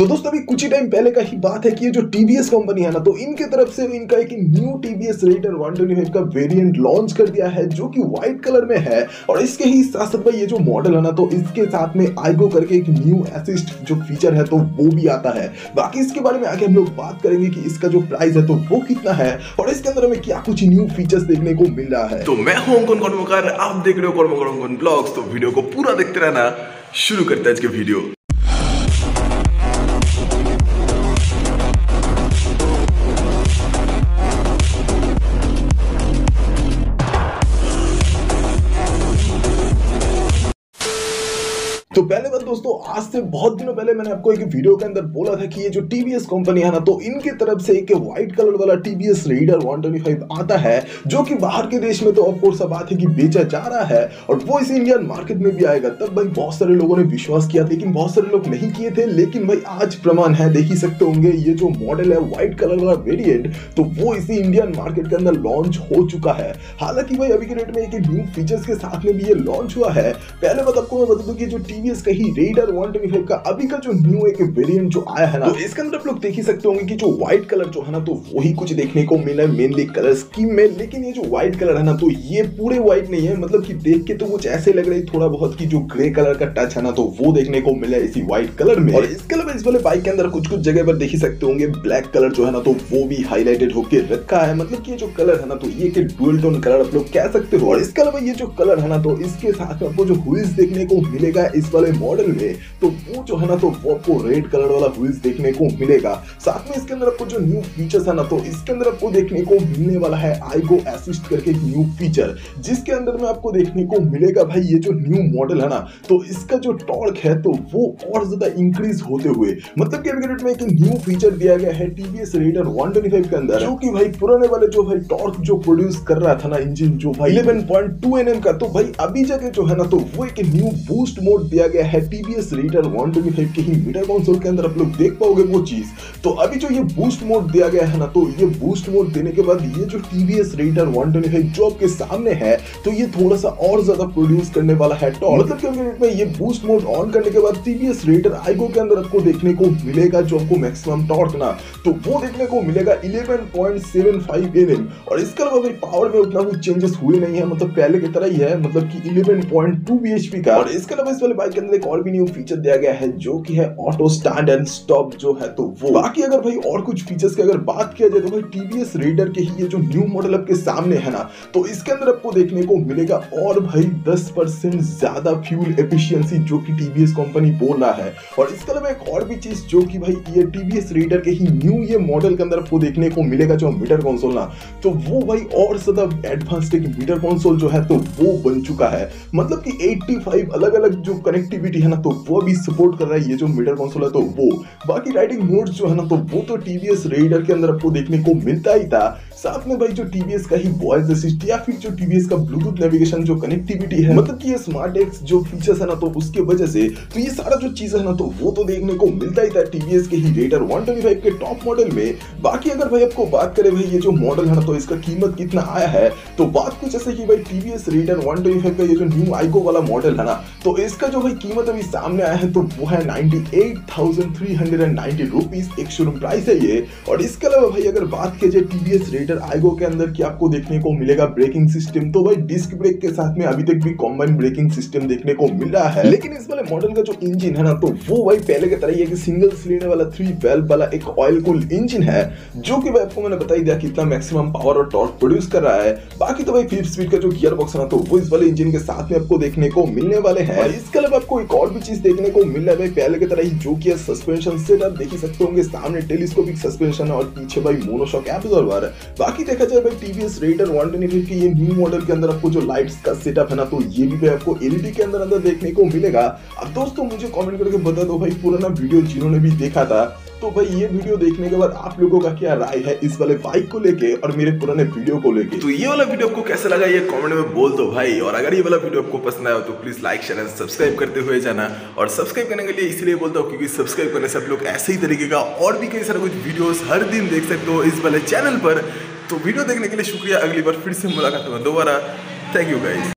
तो दोस्तों अभी कुछ ही टाइम पहले का ही बात है कि ये जो टीवीएस कंपनी है ना, तो इनके तरफ से इनका एक न्यू टीवीएस रेडर 125 का वेरिएंट लॉन्च कर दिया है जो कि व्हाइट कलर में है। और इसके ही साथ साथ भाई ये जो मॉडल है ना, तो इसके साथ में आईगो करके एक न्यू असिस्ट जो फीचर है तो वो भी आता है। बाकी इसके बारे में आगे हम लोग बात करेंगे कि इसका जो प्राइस है तो वो कितना है और इसके अंदर हमें क्या कुछ न्यू फीचर्स देखने को मिल रहा है। तो मैं हूं अंकुन कर्मकार, आप देख रहे हो कर्मकर ब्लॉग्स। तो वीडियो को पूरा देखते रहना। शुरू करते हैं आज के वीडियो। तो पहले बात दोस्तों, आज से बहुत दिनों पहले मैंने आपको एक वीडियो के अंदर बोला था कि ये जो टीवीएस कंपनी है ना, तो इनके तरफ से एक व्हाइट कलर वाला टीवीएस रेडर 125 आता है जो कि बाहर के देश में तो ऑफ कोर्स बात है कि बेचा जा रहा है और वो इस इंडियन मार्केट में भी आएगा। तब भाई बहुत सारे लोगों ने विश्वास किया, लेकिन बहुत सारे लोग नहीं किए थे। लेकिन भाई आज प्रमाण है, देख ही सकते होंगे ये जो मॉडल है व्हाइट कलर वाला वेरिएंट, तो वो इसी इंडियन मार्केट के अंदर लॉन्च हो चुका है। हालांकि भाई अभी के डेट में एक न्यू फीचर्स के साथ में भी ये लॉन्च हुआ है। पहले बात आपको मैं बता दूं कि जो टीवीएस का ही रेडर 125 का अभी का जो न्यू एक वेरिएंट जो आया है ना, तो इसके अंदर आप लोग देख ही सकते होंगे कि जो व्हाइट कलर जो है ना, तो वही कुछ देखने को मिला है मेनली कलर स्कीम में। लेकिन ये जो व्हाइट कलर है ना, तो ये पूरे व्हाइट नहीं है, मतलब कि देख के तो कुछ ऐसे लग रहा है थोड़ा बहुत की जो ग्रे कलर का टच है ना, तो वो देखने को मिला है इसी व्हाइट कलर में। और इसके अलावा इस वाले बाइक के अंदर कुछ कुछ जगह पर देख ही सकते होंगे ब्लैक कलर जो है ना, तो वो भी हाईलाइटेड होकर रखा है। मतलब कि ये जो कलर है ना, तो ये एक डुअल टोन कलर आप लोग कह सकते हो। और इसके अलावा ये जो कलर है ना, तो इसके साथ में आपको जो व्हील्स देखने को मिलेगा इस वाले मॉडल में, तो वो जो है ना, तो वो आपको रेड कलर वाला व्हील्स देखने को मिलेगा। साथ में इसके अंदर आपको जो न्यू फीचर्स है ना, तो इसके अंदर आपको देखने को मिलने वाला है आईगो असिस्ट करके एक न्यू फीचर, जिसके अंदर में आपको देखने को मिलेगा भाई ये जो न्यू मॉडल है ना, तो इसका जो टॉर्क है तो वो और ज्यादा इंक्रीज होते हुए, मतलब कि अभी में एक न्यू फीचर दिया गया है टीवीएस रेडर 125 के अंदर, जो कि भाई पुराने वाले जो भाई टॉर्क जो प्रोड्यूस कर रहा था ना इंजन जो भाई 11.2 Nm का, तो भाई अभी जगह जो है ना, तो वो एक न्यू बूस्ट मोड दिया गया है टीवीएस रेडर 125 के ही मीटर कंसोल के अंदर। आप लोग देख पाओगे वो चीज। तो अभी जो ये बूस्ट मोड दिया गया है ना, तो ये बूस्ट मोड देने के बाद ये जो टीवीएस रेडर 125 जो आपके सामने है, तो ये थोड़ा सा और ज्यादा प्रोड्यूस करने वाला है टॉर्क। मतलब कि में ये बूस्ट मोड ऑन करने के बाद टीवीएस रेडर आईगो के अंदर आपको देखने को मिलेगा जो आपको मैक्सिमम टॉर्क ना, तो वो देखने को मिलेगा 11.75 Nm। और इसके अलावा भाई पावर में उतना कुछ चेंजेस हुए नहीं है, मतलब पहले की तरह ही है, मतलब कि 11.2 bhp का। और इसके अलावा इस वाले बाइक के अंदर एक और भी न्यू फीचर दिया गया है जो कि है ऑटो स्टैंड एंड स्टॉप जो है, तो वो। बाकी अगर भाई और कुछ फीचर्स की अगर बात किया जाए तो भाई टीवीएस रेडर के ही ये जो न्यू मॉडल आपके सामने है ना, तो इसके अंदर आपको देखने को मिलेगा और भाई 10% ज्यादा फ्यूल एफिशिएंसी जो कि टीवीएस कंपनी बोल रहा है। और इसके अलावा एक और भी चीज जो कि भाई ये टीवीएस रेडर के ही न्यू ये मॉडल के अंदर आपको देखने को मिलेगा जो मीटर कंसोल ना, तो वो भाई और ज्यादा एडवांस्ड एक मीटर कंसोल जो है तो वो बन चुका है। मतलब कि 85 अलग अलग जो कनेक्टिविटी है ना, तो वो भी सपोर्ट कर रहा है ये जो मीटर कंसोल है, तो वो। बाकी राइडिंग मोड्स जो है ना, तो वो तो टीवीएस रेडर के अंदर आपको देखने को मिलता ही था। साथ में भाई जो टीवीएस का ही वॉइस असिस्ट या फिर जो टीवीएस का ब्लूटूथ नेविगेशन जो कनेक्टिविटी है, मतलब कि ये स्मार्ट एक्स जो फीचर्स है ना, तो उसके वजह से तो ये सारा जो चीज है ना, तो वो तो देखने को मिलता ही था टीवीएस के ही रेडर 125 के टॉप मॉडल में। बाकी अगर भाई आपको बात करें भाई ये जो मॉडल है ना, तो इसका कीमत कितना आया है, तो बात कुछ ऐसे कि भाई टीवीएस रेडर 125 का ये जो न्यू आईगो वाला मॉडल है ना, तो इसका जो भाई कीमत अभी सामने आया है तो वो है 98,390 रुपीज एक शोरूम प्राइस है ये। और इसके अलावा भाई अगर बात की जाए टीवीएस रेडर आईगो के अंदर कि आपको देखने को मिलेगा ब्रेकिंग सिस्टम, तो भाई डिस्क ब्रेक के साथ में अभी तक भी कॉम्बाइन ब्रेकिंग सिस्टम देखने को मिल रहा है। लेकिन इस वाले मॉडल का जो इंजन है ना, तो वो भाई पहले की तरह ही एक सिंगल सिलेंडर वाला 3 वाल्व वाला एक ऑयल कूल्ड इंजन है, जो कि भाई आपको मैंने बता ही दिया कितना मैक्सिमम पावर और टॉर्क प्रोड्यूस कर रहा है। बाकी तो भाई 5 स्पीड का जो गियर बॉक्स है ना, तो वो इस वाले इंजन के साथ में आपको देखने को मिलने वाले हैं। और इसके अलावा आपको एक और भी चीज देखने को मिल रहा है भाई पहले की तरह ही, जो कि सस्पेंशन सेटअप देख ही सकते होंगे, सामने टेलीस्कोपिक सस्पेंशन है और पीछे भाई मोनोशॉक एब्जॉर्बर है। बाकी देखा जाए भाई टीवीएस रेडर 125 के ये न्यू मॉडल के अंदर आपको जो लाइट्स का सेटअप है ना, तो ये भी आपको एलईडी के अंदर देखने को मिलेगा। अब दोस्तों मुझे कमेंट करके बता दो भाई पुराना वीडियो जिन्होंने भी देखा था, तो भाई ये वीडियो देखने के बाद आप लोगों का क्या राय है इस वाले बाइक को लेके और मेरे पुराने वीडियो को लेके। तो ये वाला वीडियो आपको कैसा लगा ये कमेंट में बोल दो भाई। और अगर ये वाला वीडियो आपको पसंद आया तो please like share and subscribe करते हुए जाना। और सब्सक्राइब करने के लिए इसलिए बोलता हूँ क्योंकि सब्सक्राइब करने से आप लोग ऐसे ही तरीके का और भी कई सारे कुछ वीडियोस हर दिन देख सकते हो इस वाले चैनल पर। तो वीडियो देखने के लिए शुक्रिया। अगली बार फिर से मुलाकात होगा दोबारा। Thank you guys.